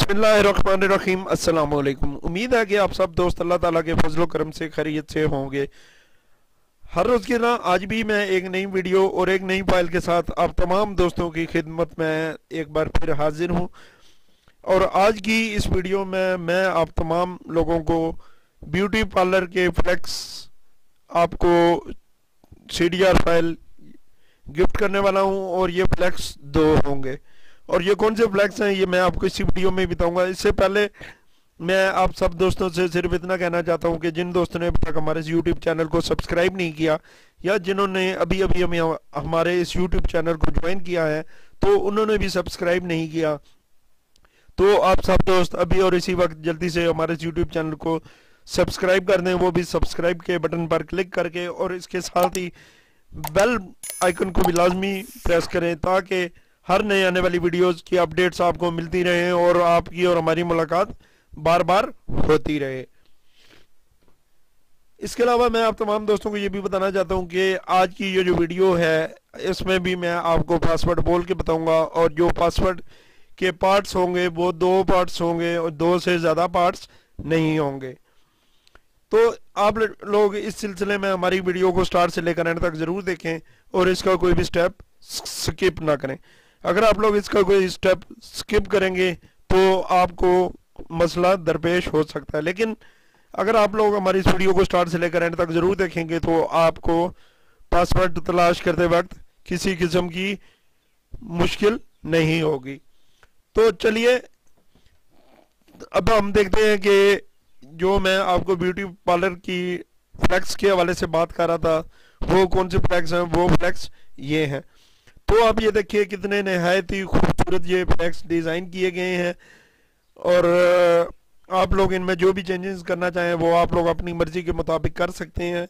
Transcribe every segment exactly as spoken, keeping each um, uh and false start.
बिस्मिल्लाहिर्रहमानिर्रहीम। अस्सलाम वालेकुम। उम्मीद है कि आप सब दोस्त अल्लाह ताला के फजलो करम से खैरियत से होंगे। हर रोज़ की ना आज भी मैं एक नई वीडियो और एक नई फाइल के साथ आप तमाम दोस्तों की खिदमत में एक बार फिर हाजिर हूँ। और आज की इस वीडियो में मैं आप तमाम लोगों को ब्यूटी पार्लर के फ्लेक्स आपको C D R file gift करने वाला हूँ और ये फ्लेक्स दो होंगे। और ये कौन से फ्लैग्स हैं ये मैं आपको इसी वीडियो में बताऊंगा। इससे पहले मैं आप सब दोस्तों से सिर्फ इतना कहना चाहता हूं कि जिन दोस्तों ने अब तक हमारे इस यूट्यूब चैनल को सब्सक्राइब नहीं किया या जिन्होंने अभी अभी हमें हमारे इस यूट्यूब चैनल को ज्वाइन किया है तो उन्होंने भी सब्सक्राइब नहीं किया, तो आप सब दोस्त अभी और इसी वक्त जल्दी से हमारे इस यूट्यूब चैनल को सब्सक्राइब कर दें, वो भी सब्सक्राइब के बटन पर क्लिक करके, और इसके साथ ही बेल आइकन को भी लाजमी प्रेस करें ताकि हर नए आने वाली वीडियोस की अपडेट्स आपको मिलती रहे और आपकी और हमारी मुलाकात बार बार होती रहे। इसके अलावा मैं आप तमाम दोस्तों को ये भी बताना चाहता हूँ कि आज की ये जो वीडियो है इसमें भी मैं आपको पासवर्ड बोल के बताऊंगा, और जो पासवर्ड के पार्ट्स होंगे वो दो पार्ट्स होंगे और दो से ज़्यादा पार्ट्स नहीं होंगे। तो आप लोग इस सिलसिले में हमारी वीडियो को स्टार्ट से लेकर एंड तक ज़रूर देखें और इसका कोई भी स्टेप स्किप ना करें। अगर आप लोग इसका कोई स्टेप स्किप करेंगे तो आपको मसला दरपेश हो सकता है, लेकिन अगर आप लोग हमारी इस वीडियो को स्टार्ट से लेकर एंड तक ज़रूर देखेंगे तो आपको पासवर्ड तलाश करते वक्त किसी किस्म की मुश्किल नहीं होगी। तो चलिए अब हम देखते हैं कि जो मैं आपको ब्यूटी पार्लर की फ्लैक्स के हवाले से बात कर रहा था वो कौन से फ्लैक्स हैं। वो फ्लैक्स ये हैं। तो आप ये देखिए कितने नहायत ही खूबसूरत ये फ्लैक्स डिज़ाइन किए गए हैं, और आप लोग इनमें जो भी चेंजेस करना चाहें वो आप लोग अपनी मर्जी के मुताबिक कर सकते हैं।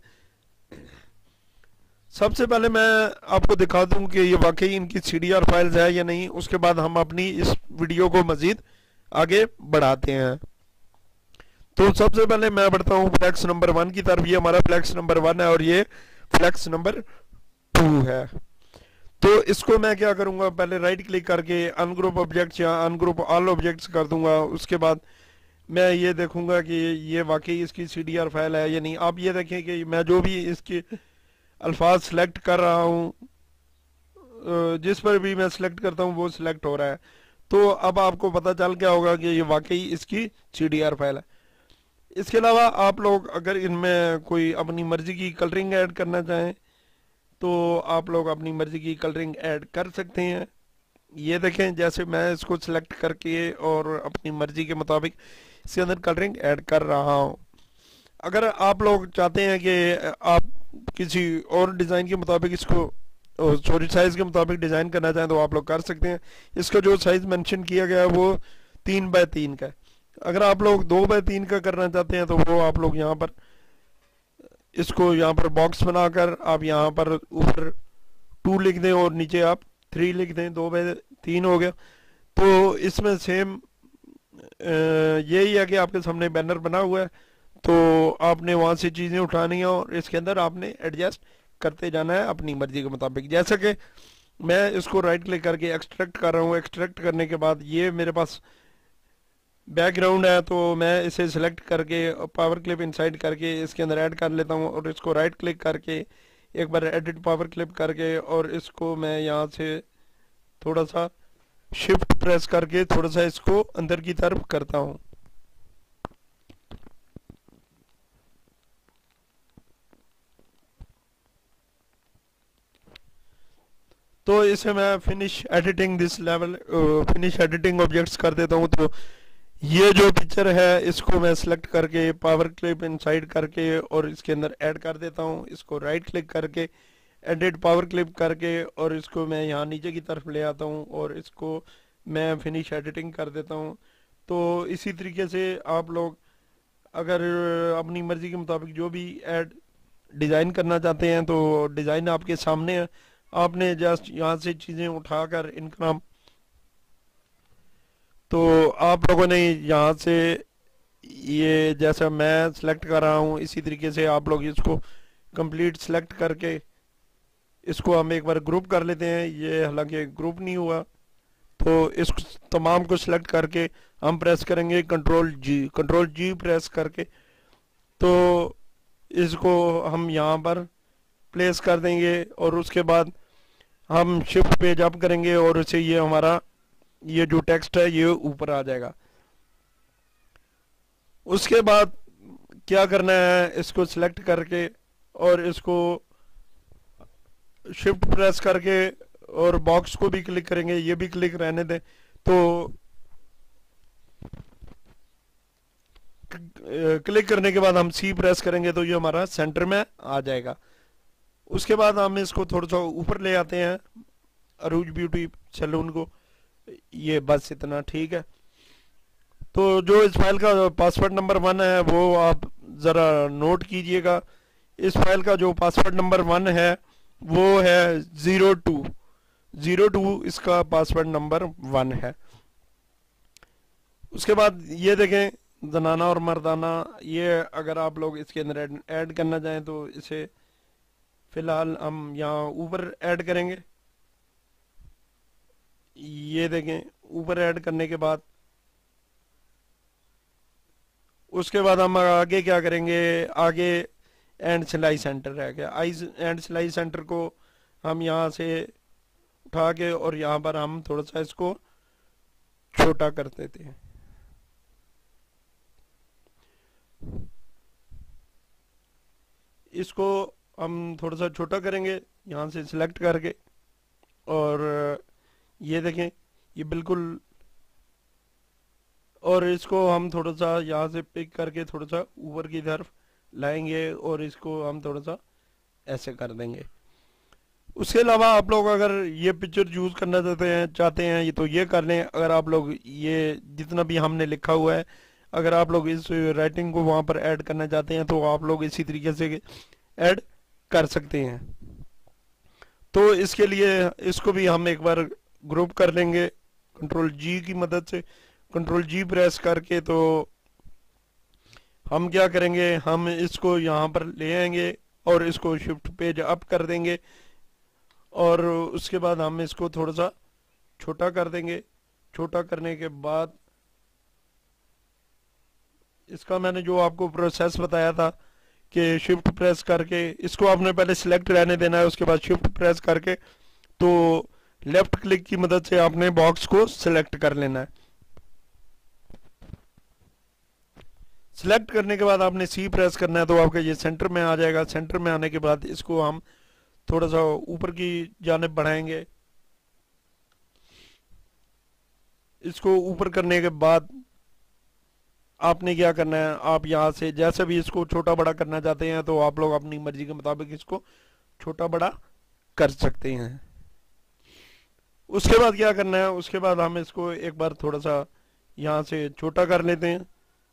सबसे पहले मैं आपको दिखा दूं कि ये वाकई इनकी सी डी आर फाइल्स है या नहीं, उसके बाद हम अपनी इस वीडियो को मज़ीद आगे बढ़ाते हैं। तो सबसे पहले मैं बढ़ता हूँ फ्लैक्स नंबर वन की तरफ। ये हमारा फ्लैक्स नंबर वन है और ये फ्लैक्स नंबर टू है। तो इसको मैं क्या करूंगा, पहले राइट क्लिक करके अनग्रुप ऑब्जेक्ट्स या अनग्रुप ऑल ऑब्जेक्ट्स कर दूंगा। उसके बाद मैं ये देखूंगा कि ये वाकई इसकी सी डी आर फाइल है या नहीं। आप ये देखें कि मैं जो भी इसके अल्फाज सेलेक्ट कर रहा हूँ, जिस पर भी मैं सेलेक्ट करता हूँ वो सिलेक्ट हो रहा है। तो अब आपको पता चल क्या होगा कि ये वाकई इसकी सी डी आर फाइल है। इसके अलावा आप लोग अगर इनमें कोई अपनी मर्जी की कलरिंग ऐड करना चाहें तो आप लोग अपनी मर्जी की कलरिंग ऐड कर सकते हैं। ये देखें जैसे मैं इसको सिलेक्ट करके और अपनी मर्जी के मुताबिक इसके अंदर कलरिंग ऐड कर रहा हूँ। अगर आप लोग चाहते हैं कि आप किसी और डिज़ाइन के मुताबिक इसको सॉरी साइज़ के मुताबिक डिज़ाइन करना चाहें तो आप लोग कर सकते हैं। इसका जो साइज़ मेंशन किया गया है वो तीन बाय तीन का है। अगर आप लोग दो बाय तीन का करना चाहते हैं तो वो आप लोग यहाँ पर इसको यहाँ पर बॉक्स बनाकर आप यहाँ पर ऊपर टू लिख दें और नीचे आप थ्री लिख दें, दो बाय तीन हो गया। तो इसमें सेम यही है कि आपके सामने बैनर बना हुआ है, तो आपने वहाँ से चीज़ें उठानी है और इसके अंदर आपने एडजस्ट करते जाना है अपनी मर्जी के मुताबिक। जैसे कि मैं इसको राइट क्लिक करके एक्सट्रैक्ट कर रहा हूँ। एक्सट्रैक्ट करने के बाद ये मेरे पास बैकग्राउंड है तो मैं इसे सिलेक्ट करके पावर क्लिप इनसाइड करके इसके अंदर ऐड कर लेता हूँ, और इसको राइट क्लिक करके एक बार एडिट पावर क्लिप करके और इसको मैं यहाँ से थोड़ा सा शिफ्ट प्रेस करके थोड़ा सा इसको अंदर की तरफ करता हूँ। तो इसे मैं finish editing this level finish editing objects कर देता हूँ। तो ये जो पिक्चर है इसको मैं सेलेक्ट करके पावर क्लिप इनसाइड करके और इसके अंदर ऐड कर देता हूँ। इसको राइट क्लिक करके एडिट पावर क्लिप करके और इसको मैं यहाँ नीचे की तरफ ले आता हूँ और इसको मैं फिनिश एडिटिंग कर देता हूँ। तो इसी तरीके से आप लोग अगर अपनी मर्ज़ी के मुताबिक जो भी ऐड डिज़ाइन करना चाहते हैं तो डिज़ाइन आपके सामने है। आपने जस्ट यहाँ से चीज़ें उठाकर इनका नाम तो आप लोगों ने यहाँ से ये जैसा मैं सिलेक्ट कर रहा हूँ इसी तरीके से आप लोग इसको कंप्लीट सिलेक्ट करके इसको हम एक बार ग्रुप कर लेते हैं। ये हालांकि ग्रुप नहीं हुआ तो इस तमाम को सिलेक्ट करके हम प्रेस करेंगे control G, control G press करके तो इसको हम यहाँ पर प्लेस कर देंगे और उसके बाद हम शिफ्ट पेज अप करेंगे और उसे ये हमारा ये जो टेक्स्ट है ये ऊपर आ जाएगा। उसके बाद क्या करना है, इसको सिलेक्ट करके और इसको शिफ्ट प्रेस करके और बॉक्स को भी क्लिक करेंगे, ये भी क्लिक रहने दें। तो क्लिक करने के बाद हम सी प्रेस करेंगे तो ये हमारा सेंटर में आ जाएगा। उसके बाद हम इसको थोड़ा सा ऊपर ले आते हैं अरूज ब्यूटी सैलून को, ये बस इतना ठीक है। तो जो इस फाइल का पासवर्ड नंबर वन है वो आप ज़रा नोट कीजिएगा। इस फाइल का जो पासवर्ड नंबर वन है वो है ज़ीरो टू ज़ीरो टू इसका पासवर्ड नंबर वन है। उसके बाद ये देखें जनाना और मर्दाना, ये अगर आप लोग इसके अंदर ऐड करना चाहें तो इसे फिलहाल हम यहाँ ऊपर ऐड करेंगे। ये देखें ऊपर ऐड करने के बाद उसके बाद हम आगे क्या करेंगे, आगे एंड सिलाई सेंटर रह गया। आइज एंड सिलाई सेंटर को हम यहाँ से उठा के और यहाँ पर हम थोड़ा सा इसको छोटा कर देते हैं। इसको हम थोड़ा सा छोटा करेंगे यहाँ से सिलेक्ट करके और ये देखें ये बिल्कुल, और इसको हम थोड़ा सा यहाँ से पिक करके थोड़ा सा ऊपर की तरफ लाएंगे और इसको हम थोड़ा सा ऐसे कर देंगे। उसके अलावा आप लोग अगर ये पिक्चर यूज़ करना चाहते हैं चाहते हैं ये तो ये कर लें। अगर आप लोग ये जितना भी हमने लिखा हुआ है अगर आप लोग इस राइटिंग को वहाँ पर ऐड करना चाहते हैं तो आप लोग इसी तरीके से ऐड कर सकते हैं। तो इसके लिए इसको भी हम एक बार ग्रुप कर लेंगे कंट्रोल जी की मदद से। कंट्रोल जी प्रेस करके तो हम क्या करेंगे, हम इसको यहाँ पर ले आएंगे और इसको शिफ्ट पेज अप कर देंगे और उसके बाद हम इसको थोड़ा सा छोटा कर देंगे। छोटा करने के बाद इसका मैंने जो आपको प्रोसेस बताया था कि शिफ्ट प्रेस करके इसको आपने पहले सिलेक्ट रहने देना है, उसके बाद शिफ्ट प्रेस करके तो लेफ्ट क्लिक की मदद से आपने बॉक्स को सिलेक्ट कर लेना है। सिलेक्ट करने के बाद आपने सी प्रेस करना है तो आपका ये सेंटर में आ जाएगा। सेंटर में आने के बाद इसको हम थोड़ा सा ऊपर की जानिब बढ़ाएंगे। इसको ऊपर करने के बाद आपने क्या करना है, आप यहाँ से जैसे भी इसको छोटा बड़ा करना चाहते हैं तो आप लोग अपनी मर्जी के मुताबिक इसको छोटा बड़ा कर सकते हैं। उसके बाद क्या करना है, उसके बाद हम इसको एक बार थोड़ा सा यहाँ से छोटा कर लेते हैं।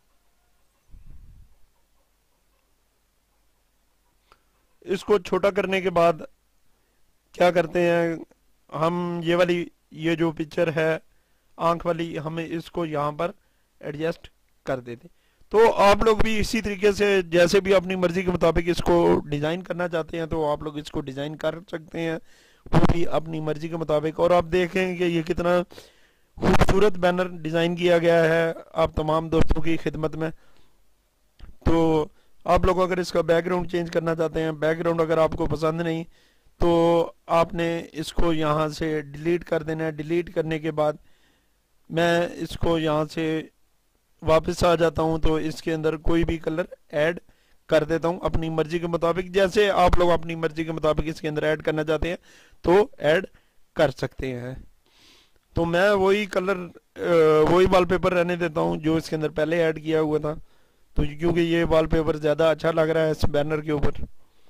इसको छोटा करने के बाद क्या करते हैं, हम ये वाली ये जो पिक्चर है आंख वाली हमें इसको यहाँ पर एडजस्ट कर देते। तो आप लोग भी इसी तरीके से जैसे भी अपनी मर्जी के मुताबिक इसको डिज़ाइन करना चाहते हैं तो आप लोग इसको डिज़ाइन कर सकते हैं वो भी अपनी मर्जी के मुताबिक। और आप देखेंगे कि ये कितना खूबसूरत बैनर डिज़ाइन किया गया है आप तमाम दोस्तों की खिदमत में। तो आप लोग अगर इसका बैकग्राउंड चेंज करना चाहते हैं, बैकग्राउंड अगर आपको पसंद नहीं तो आपने इसको यहाँ से डिलीट कर देना है। डिलीट करने के बाद मैं इसको यहाँ से वापस आ जाता हूँ तो इसके अंदर कोई भी कलर ऐड कर देता हूँ अपनी मर्जी के मुताबिक। जैसे आप लोग अपनी मर्जी के मुताबिक इसके अंदर ऐड करना चाहते हैं तो ऐड कर सकते हैं। तो मैं वही कलर वही वॉलपेपर रहने देता हूँ जो इसके अंदर पहले ऐड किया हुआ था, तो क्योंकि ये वॉलपेपर ज़्यादा अच्छा लग रहा है इस बैनर के ऊपर।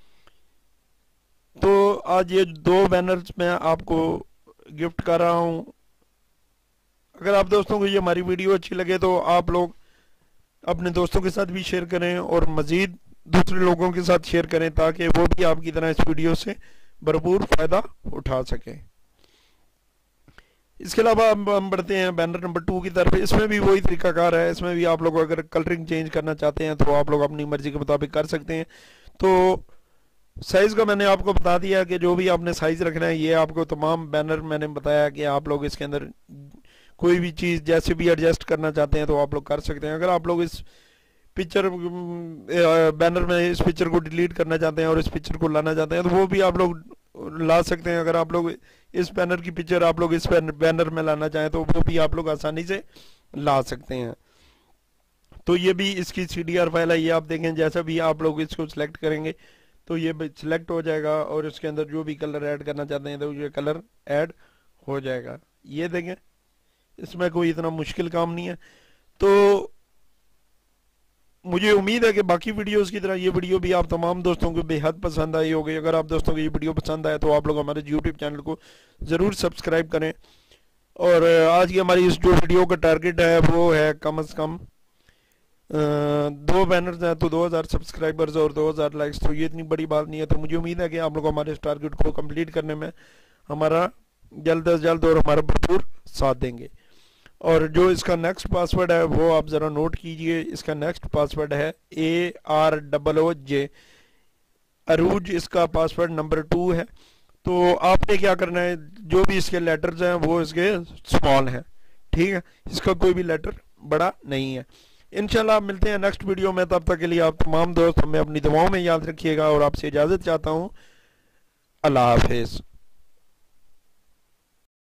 तो आज ये दो बैनर्स मैं आपको गिफ्ट कर रहा हूँ। अगर आप दोस्तों को ये हमारी वीडियो अच्छी लगे तो आप लोग अपने दोस्तों के साथ भी शेयर करें और मज़ीद दूसरे लोगों के साथ शेयर करें ताकि वो भी आपकी तरह इस वीडियो से भरपूर फ़ायदा उठा सकें। इसके अलावा हम बढ़ते हैं बैनर नंबर टू की तरफ। इसमें भी वही तरीकाकार है। इसमें भी आप लोग अगर कलरिंग चेंज करना चाहते हैं तो आप लोग अपनी मर्जी के मुताबिक कर सकते हैं। तो साइज का मैंने आपको बता दिया कि जो भी आपने साइज रखना है, ये आपको तमाम बैनर मैंने बताया कि आप लोग इसके अंदर कोई भी चीज़ जैसे भी एडजस्ट करना चाहते हैं तो आप लोग कर सकते हैं। अगर आप लोग इस पिक्चर बैनर में इस पिक्चर को डिलीट करना चाहते हैं और इस पिक्चर को लाना चाहते हैं तो वो भी आप लोग ला सकते हैं। अगर आप लोग इस बैनर की पिक्चर आप लोग इस बैनर में लाना चाहें तो वो भी आप लोग आसानी से ला सकते हैं। तो ये भी इसकी सी डी आर फाइल है, ये आप देखें जैसा भी आप लोग इसको सिलेक्ट करेंगे तो ये सिलेक्ट हो जाएगा और इसके अंदर जो भी कलर ऐड करना चाहते हैं तो ये कलर ऐड हो जाएगा। ये देखें, इसमें कोई इतना मुश्किल काम नहीं है। तो मुझे उम्मीद है कि बाकी वीडियोस की तरह ये वीडियो भी आप तमाम दोस्तों को बेहद पसंद आई होगी। अगर आप दोस्तों को ये वीडियो पसंद आए तो आप लोग हमारे यूट्यूब चैनल को ज़रूर सब्सक्राइब करें। और आज की हमारी इस जो वीडियो का टारगेट है वो है कम अज़ कम दो बैनर्स हैं तो दो हज़ार सब्सक्राइबर्स और दो हज़ार लाइक्स, तो ये इतनी बड़ी बात नहीं है। तो मुझे उम्मीद है कि आप लोग हमारे इस टारगेट को कंप्लीट करने में हमारा जल्द अज जल्द और हमारा भरपूर साथ देंगे। और जो इसका नेक्स्ट पासवर्ड है वो आप ज़रा नोट कीजिए। इसका नेक्स्ट पासवर्ड है ए आर डबल ओ जे अरूज, इसका पासवर्ड नंबर टू है। तो आपने क्या करना है, जो भी इसके लेटर्स हैं वो इसके स्मॉल हैं, ठीक है, इसका कोई भी लेटर बड़ा नहीं है। इंशाल्लाह मिलते हैं नेक्स्ट वीडियो में, तब तक के लिए आप तमाम दोस्त हमें अपनी दुआओं में याद रखिएगा और आपसे इजाज़त चाहता हूँ। अल्लाह हाफिज़।